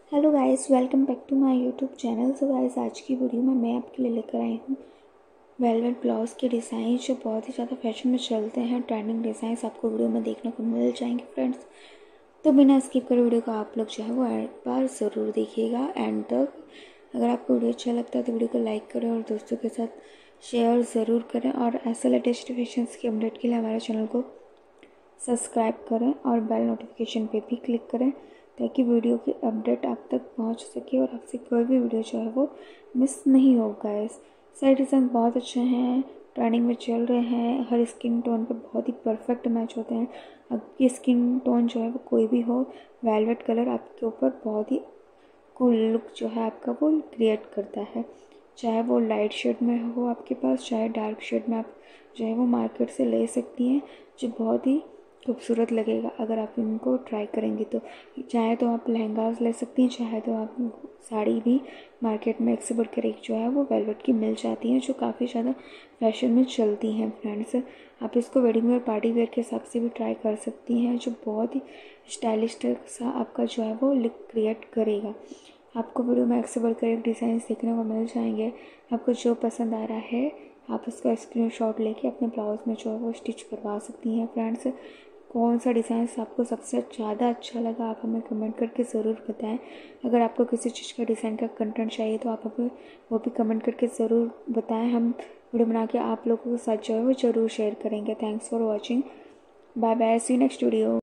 Hello guys, welcome back to my YouTube channel. So guys, आज की video में मैं आपके लिए लेकर आई हूँ वेलवेट ब्लाउज़ के डिज़ाइन जो बहुत ही ज़्यादा फैशन में चलते हैं। ट्रेंडिंग डिज़ाइंस आपको वीडियो में देखने को मिल जाएंगे फ्रेंड्स। तो बिना स्किप करे वीडियो को आप लोग जो है वो एक बार ज़रूर देखिएगा एंड तक। अगर आपको वीडियो अच्छा लगता है तो वीडियो को लाइक करें और दोस्तों के साथ शेयर ज़रूर करें। और ऐसे लेटेस्ट फैशन की अपडेट के लिए हमारे चैनल को सब्सक्राइब करें और बेल नोटिफिकेशन पे भी क्लिक करें ताकि वीडियो की अपडेट आप तक पहुंच सके और आपसे कोई भी वीडियो जो है वो मिस नहीं हो। गाइस, सारे डिज़ाइन बहुत अच्छे हैं, ट्रेंडिंग में चल रहे हैं, हर स्किन टोन पे बहुत ही परफेक्ट मैच होते हैं। आपकी स्किन टोन जो है वो कोई भी हो, वेलवेट कलर आपके ऊपर बहुत ही कूल लुक जो है आपका वो क्रिएट करता है। चाहे वो लाइट शेड में हो आपके पास, चाहे डार्क शेड में, आप जो है वो मार्केट से ले सकती हैं, जो बहुत ही खूबसूरत लगेगा अगर आप इनको ट्राई करेंगी तो। चाहे तो आप लहंगास ले सकती हैं, चाहे तो आप साड़ी भी मार्केट में एक से बढ़कर एक जो है वो वेलवेट की मिल जाती हैं, जो काफ़ी ज़्यादा फैशन में चलती हैं फ्रेंड्स। आप इसको वेडिंग वेयर, पार्टी वेयर के हिसाब से भी ट्राई कर सकती हैं, जो बहुत ही स्टाइलिश सा आपका जो है वो लुक क्रिएट करेगा। आपको वीडियो में एक से बढ़कर एक डिज़ाइन देखने को मिल जाएंगे। आपको जो पसंद आ रहा है आप उसका स्क्रीनशॉट लेके अपने ब्लाउज में जो है वो स्टिच करवा सकती हैं फ्रेंड्स। कौन सा डिज़ाइन आपको सबसे ज़्यादा अच्छा लगा आप हमें कमेंट करके ज़रूर बताएं। अगर आपको किसी चीज़ का डिज़ाइन का कंटेंट चाहिए तो आप हमें वो भी कमेंट करके ज़रूर बताएं। हम वीडियो बना के आप लोगों के साथ जो है वो ज़रूर शेयर करेंगे। Thanks for watching. Bye bye, see next video.